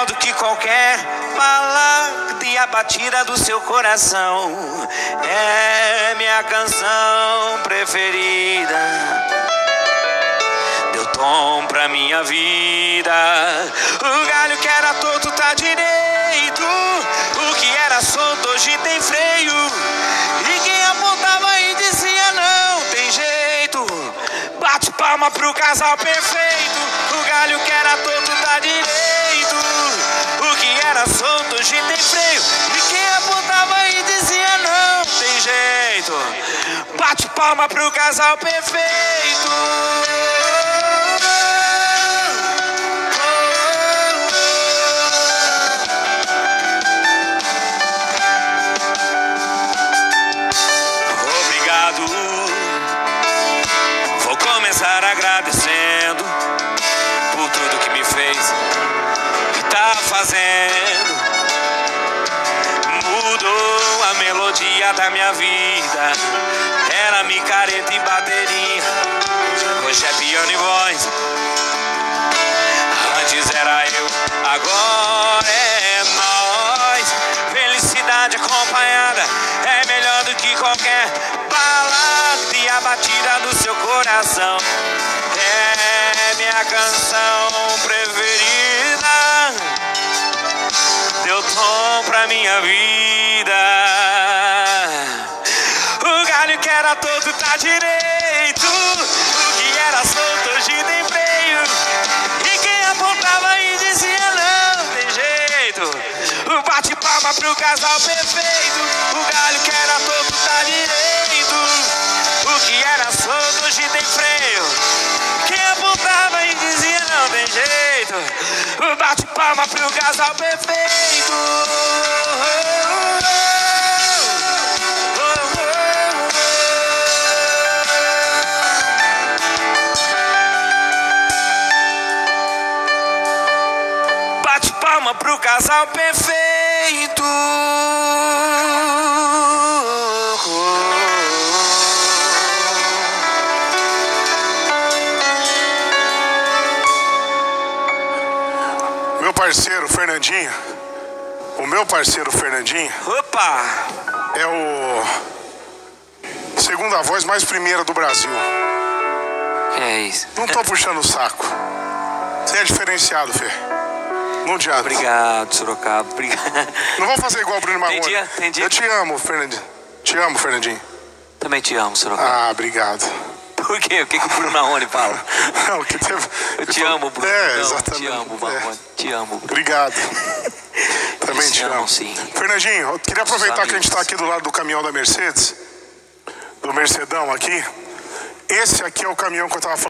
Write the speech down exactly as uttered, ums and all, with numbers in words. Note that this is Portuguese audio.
melhor do que qualquer balada e a batida do seu coração é minha canção preferida. Deu tom pra minha vida. O galho que era torto tá direito, o que era solto hoje tem freio, e quem apontava e dizia não tem jeito, bate palma pro casal perfeito. O galho que era torto tá direito, o que era solto hoje tem freio, e quem apontava e dizia não tem jeito, bate palma pro casal perfeito. Vou começar agradecendo por tudo que me fez e tá fazendo. Mudou a melodia da minha vida. Era micareta e bateria, hoje é piano e voz. Antes era eu, agora é nós. Felicidade acompanhada é melhor do que qualquer balada e a batida do seu coração é minha canção preferida. Deu tom pra minha vida. O galho que era todo tá direito, o que era solto hoje tem freio, e quem apontava e dizia não tem jeito, bate palma pro casal perfeito. O galho que era todo tá direito, o que era solto hoje tem freio, quem apontava e dizia não tem jeito, bate palma pro casal perfeito. Bate palma pro casal perfeito. Meu parceiro Fernandinho, o meu parceiro Fernandinho, Opa! é o segunda voz mais primeira do Brasil. Que é isso? Não tô puxando o saco. Você é diferenciado, Fê. Não adianta. Obrigado, Sorocaba. Obrigado. Não vou fazer igual o Bruno Marrone. Entendi, entendi. Eu te amo, Fernandinho. Te amo, Fernandinho. Também te amo, Sorocaba. Ah, obrigado. Por quê? O que, que o Bruno Marrone fala? Não, que teve... Eu te amo, Bruno. É, Não, exatamente. Te amo, Marrone. É. Te amo, Bruno. Obrigado. Também te amo. Sim. Fernandinho, eu queria aproveitar que a gente está aqui do lado do caminhão da Mercedes, do Mercedão aqui. Esse aqui é o caminhão que eu tava falando.